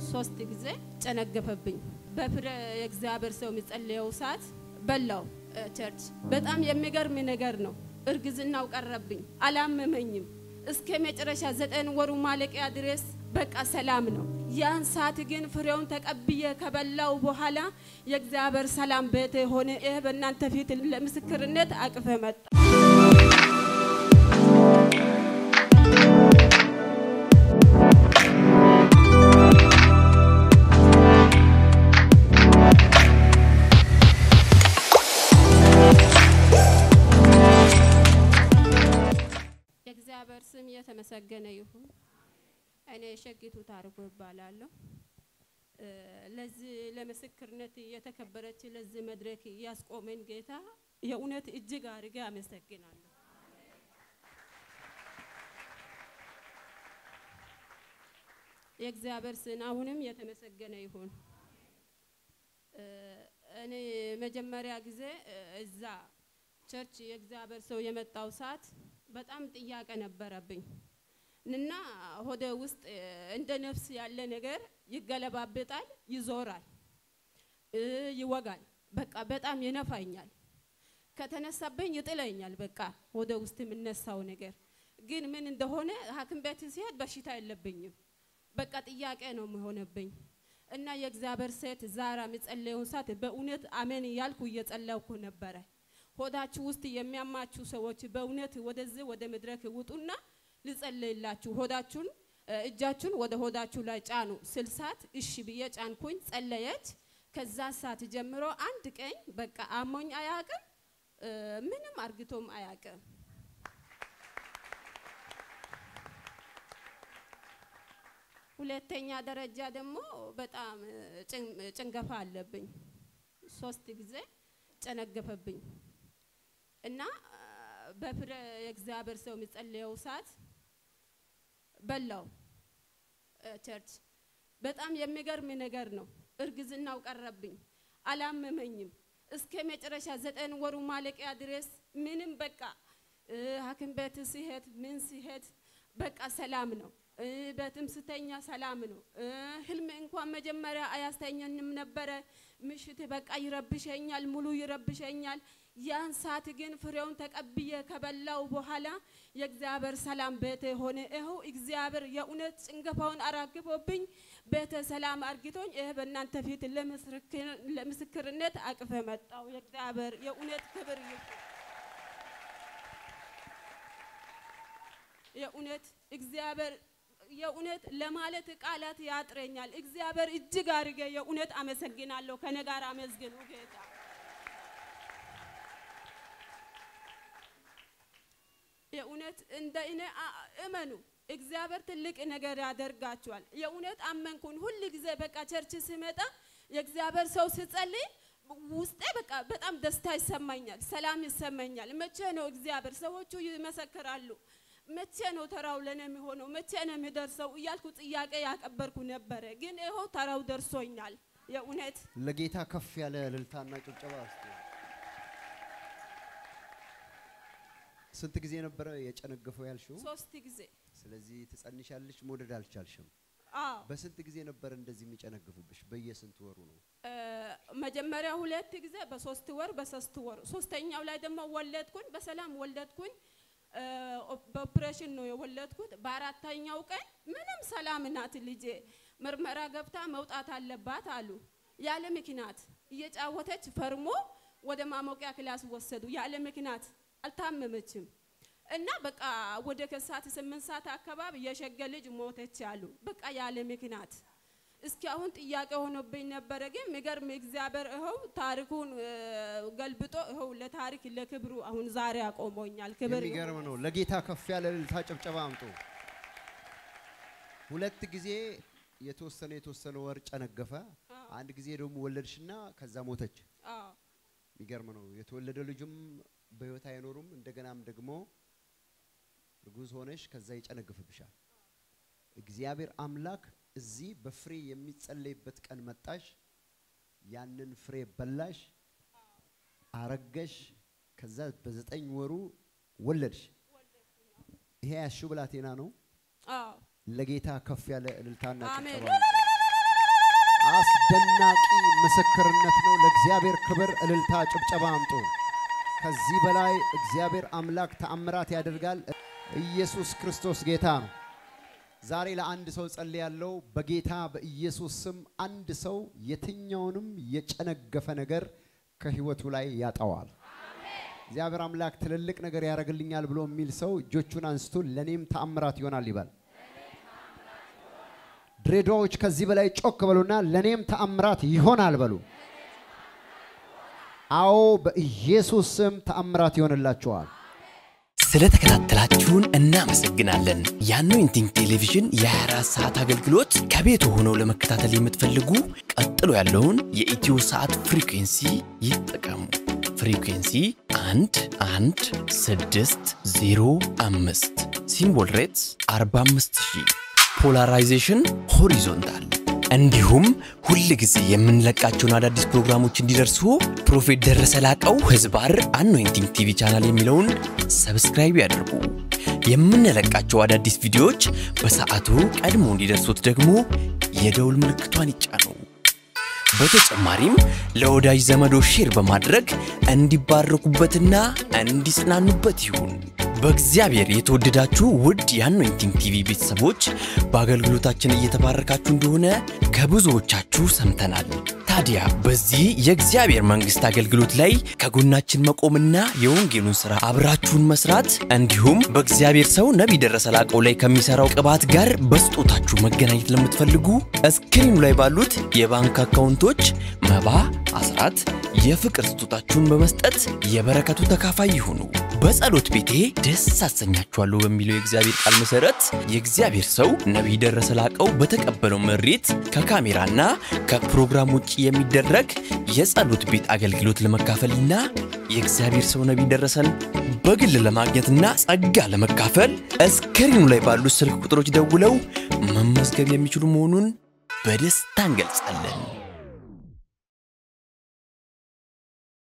ሶስት ጊዜ ጨነገፈብኝ በፍሬ የእግዚአብሔር ሰው የሚጸልየው ሰዓት በላው ቸርች በጣም የሚገርም ነገር ነው እርግዝናው ቀረብኝ አላመመኝም እስከ መጨረሻ 9 ወሩ ማለቂያ ድረስ በቃ ሰላም ነው ያን ሰዓት ግን ፍሬውን ተቀብዬ ከበላው በኋላ የእግዚአብሔር ሰላም ቤቴ ሆነ ይሄ በእናንተ ፊት ለምስክርነት አቅፈ መጣ ስም የተመሰገነ ይሁን እኔ ሸጊቱ ታርቆ ይባላልው ለዚህ ለምስክርነት የተከበረች ለዚህ መድረክ ያስቆመን ጌታ የኡነት እጅግ አርጋ አመሰግናለሁ የእግዚአብሔር ስም አሁንም የተመሰገነ ይሁን እኔ መጀመሪያ ጊዜ እዛ ቸርች የእግዚአብሔር ሰው የመጣው ሰዓት በጣም ጥያቄ ነበረብኝ እና ሆደ ውስጥ እንደ ነፍስ ያለ ነገር ይገለባበጣል ይዞራል ይወጋል በቃ በጣም ይነፋኛል ከተነሳበኝ ይጥለኛል በቃ ሆደ ውስጥ ምንነሳው ነገር ግን ምን እንደሆነ ሐኪም ቤት ሲሄድ በሽታ የለብኝም በቃ ጥያቄ ነው መሆነብኝ እና የእግዚአብሔር ሴት ዛራ ምጸለየው ሰዓት በእውነት አሜን ያልኩ እየጸለይኩ ነበር ሆዳችሁ ውስጥ የሚያማችሁ ሰዎች በእውነት ወደዚህ ወደ መድረክ ውጡና ልጸልይላችሁ ሆዳችሁን እጃችሁን ወደ ሆዳችሁ ላይ ጫኑ ስልሳት እሺ ብዬ ጫንኩኝ ጸለየች ከዛ ሰዓት ጀምሮ አንድ ቀን በቃ አሞኝ አያቅም ምንም አርግቶም አያቅም ሁለተኛ ደረጃ ደግሞ በጣም ጭንገፋ አለብኝ 3 ጊዜ ጨነገፈብኝ እና በፍሬ የእግዚአብሔር ሰው የሚጸልየው ሰዓት በላው ቸርች በጣም የሚገርም ነገር ነው እርግዝናው ቀረብኝ አላመመኝም እስከ መጨረሻ 9 ወሩ ማለቂያ ድረስ ምንም በቃ ሐኪም ቤት ሲሄድ ምን ሲሄድ በቃ ሰላም ነው በትም ስተኛ ሰላም ነው ህልም እንኳን መጀመሪያ አያስተኛንም ነበር ምሽት በቃ ይረብሸኛል ሙሉ ይረብሸኛል ያን ሰዓት ግን ፍሬውን ተቀብዬ ከበላው በኋላ የእግዚአብሔር ሰላም ቤቴ ሆነ ይሄው እግዚአብሔር የኡነት ጭንገፋውን አራግቦብኝ ቤተ ሰላም አርግቶኝ ይሄ በእናንተ ፊት ለምስክርነት አቅፈ መጣው የእግዚአብሔር የኡነት ክብር ይሁን የኡነት እግዚአብሔር የኡነት ለማለት ቃላት ያጥረኛል እግዚአብሔር እጅግ አርገ የኡነት አመሰግናለሁ ከነጋራ አመስግኑ ጌታ የኡነት እንደኔ እመኑ እግዚአብሔር ትልቅ ነገር ያደርጋችኋል የኡነት አመንኩን ሁሉ ጊዜ በቃ ቸርች ሲመጣ የእግዚአብሔር ሰው ሲጸልይ ውስጤ በቃ በጣም ደስታ ይሰማኛል ሰላም ይሰማኛል መቼ ነው እግዚአብሔር ሰዎቹ ይመሰክራሉ መቼ ነው ተራው ለኔ የሚሆነው መቼ ነው የሚደርሰው እያልኩ ጥያቄ ያቀበርኩ ነበር ግን ይሄው ተራው ደርሶኛል የኡነት ለጌታ ከፍ ያለ ልልታና ጭብጨባ አስተ ስንት ጊዜ ነበር የጨነገፈው ያልሽው 3 ጊዜ ስለዚህ ተጸንሻለሽ ሞደድ አልቻልሽም አዎ በስንት ጊዜ ነበር እንደዚህ የሚጨነግፍብሽ በየስንት ወሩ ነው መጀመሪያ 2 ጊዜ በ3 ወር በ3 ወር ሶስተኛው ላይ ደግሞ ወለድኩኝ በሰላም ወለድኩኝ በኦፕሬሽን ነው የወለድኩት በአራተኛው ቀን ምንም ሰላም ናት ልጄ ምርመራ ገብታ መውጣት አለባት አሉ ያለ ምክንያት እየጫወተች ፈርሞ ወደ ማሞቂያ ክላስ ወሰዱ ያለ ምክንያት አልታመመችም እና በቃ ወደ ከሳት 8 ሰዓት አካባቢ የሸገ ልጅ ሞተች አሉ በቃ ያለ ምክንያት እስኪ አሁን ጥያቄ ሆኖብኝ ነበር ግን ምገርም እግዚአብሔር ይሄው ታሪኩን ገልብጦ ይሄው ለታሪክ ለክብሩ አሁን ዛሬ አቆሞኛል ክብር የሚገርም ነው ለጌታ ከፍ ያለ ልልታ ጭብጨባ አምጡ 2 ጊዜ የተወሰነ ወር ጨነገፈ አንድ ጊዜ ደግሞ ወለድሽና ከዛ ሞተች አዎ የሚገርም ነው የተወለደ ልጅም በህይወት አይኖርም እንደገናም ደግሞ ርጉዝ ሆነሽ ከዛ ይጨነግፍብሻል እግዚአብሔር አምላክ እዚህ በፍሬ የሚጸለይበት ቀን መጣሽ ያንን ፍሬ በላሽ አረገሽ ከዛ በ9 ወሩ ወለድሽ ይሄ ያሽው ብላቴና ነው አዎ ለጌታ ከፍ ያለ እልልታና ጭብጨባ አስደናቂ ምስክርነት ነው። ለእግዚአብሔር ክብር እልልታ ጭብጨባ አምጡ። ከዚህ በላይ እግዚአብሔር አምላክ ተአምራት ያደርጋል። ኢየሱስ ክርስቶስ ጌታ ነው። ዛሬ ለአንድ ሰው ጸልያለሁ በጌታ በኢየሱስ ስም። አንድ ሰው የትኛውንም የጨነገፈ ነገር ከህይወቱ ላይ ያጣዋል። እግዚአብሔር አምላክ ትልልቅ ነገር ያደርግልኛል ብሎ የሚል ሰው እጆቹን አንስቶ ለኔም ተአምራት ይሆናል ይባል። ድሬዳዎች ከዚህ በላይ ጮክ በሉና ለኔም ተአምራት ይሆናል በሉ። አዎ በኢየሱስ ስም ተአምራት ይሆንላችኋል። ስለተከታተላችሁን እናመሰግናለን። የአኖይንቲንግ ቴሌቪዥን የ24 ሰዓት አገልግሎት ከቤቱ ሆነው ለመከታተል የምትፈልጉ ቀጥሎ ያለውን የኢትዮ ሰዓት ፍሪኩዌንሲ ይጠቀሙ። ፍሪኩዌንሲ 11605 ሲምቦል ሬትስ 45000 ፖላራይዜሽን ሆሪዞንታል። እንዲሁም ሁሉ ጊዜ የምንለቃቸውን አዳዲስ ፕሮግራሞች እንዲደርሱ ፕሮፌት ደረሰ ላቀው ህዝባር አኖይንቲንግ ቲቪ ቻናል የሚለውን ሰብስክራይብ ያድርጉ። የምንለቃቸው አዳዲስ ቪዲዮዎች በሰዓቱ ቀድሞ እንዲደርሱት ደግሞ የደውል ምልክቷን ይጫኑ። በተጨማሪም ለወዳጅ ዘመዶ ሼር በማድረግ እንዲባረኩበትና እንዲጽናኑበት ይሁን። በእግዚአብሔር የተወደዳችሁ ውድ የአኖይንቲንግ ቲቪ ቤተሰቦች በአገልግሎታችን እየተባረካችሁ እንደሆነ ከብዙዎቻችሁ ሰምተናል። ታዲያ በዚህ የእግዚአብሔር መንግስት አገልግሎት ላይ ከጎናችን መቆምና የወንጌሉን ሥራ አብራችሁን መስራት እንዲሁም በእግዚአብሔር ሰው ነብይ ደረሰ ላቀው ላይ ከሚሰራው ቅባት ጋር በስጦታችሁ መገናኘት ለምትፈልጉ ስክሪኑ ላይ ባሉት የባንክ አካውንቶች መባ፣ አስራት፣ የፍቅር ስጦታችሁን በመስጠት የበረከቱ ተካፋይ ይሁኑ። በጸሎት ቤቴ ደስ አሰኛችኋለሁ በሚለው የእግዚአብሔር ቃል መሰረት የእግዚአብሔር ሰው ነብይ ደረሰ ላቀው በተቀበለው መሪት ከካሜራና ከፕሮግራም ውጪ የሚደረግ የጸሎት ቤት አገልግሎት ለመካፈልና የእግዚአብሔር ሰው ነብይ ደረሰን በግል ለማግኘትና ጸጋ ለመካፈል ስክሪኑ ላይ ባሉ ስልክ ቁጥሮች ደውለው መመዝገብ የሚችሉ መሆኑን በደስታ እንገልጻለን።